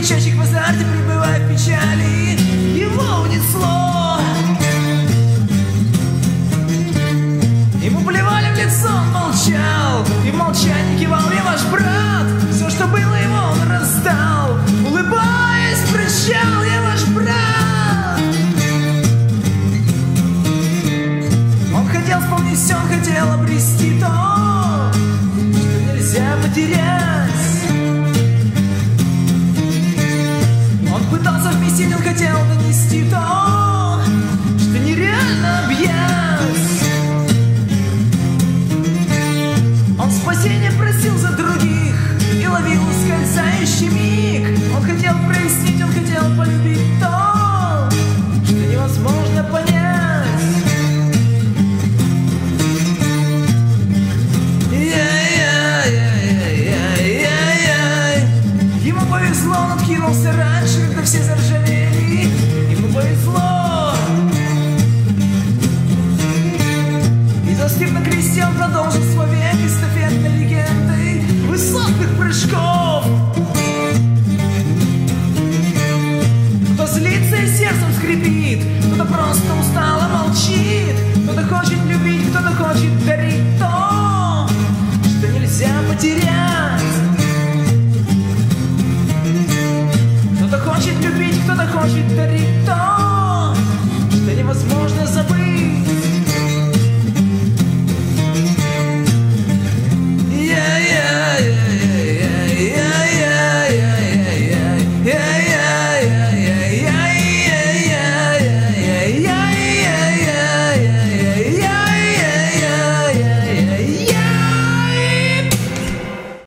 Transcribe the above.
кричащих в азарте, пребывая в печали, его унесло. Ему плевали в лицо, он молчал, и в молчании кивал: я ваш брат. Все, что было его, он раздал, улыбаясь, прощал: я ваш брат. Он хотел вспомнить все, он хотел обрести то, что нельзя потерять. Он пытался вместить, он хотел донести то, что нереально объять. Он спасения просил за других и ловил ускользающий миг. Он хотел прояснить, он хотел полюбить то, что невозможно понять. Ему повезло, он откинулся раньше, когда все заржавели. Ему повезло. И застыв на кресте, он продолжил свой век эстафетной легендой высоких прыжков. Кто злится и сердцем скрипит, кто-то просто устал и молчит, кто-то хочет любить, кто-то хочет дарить то, что нельзя потерять.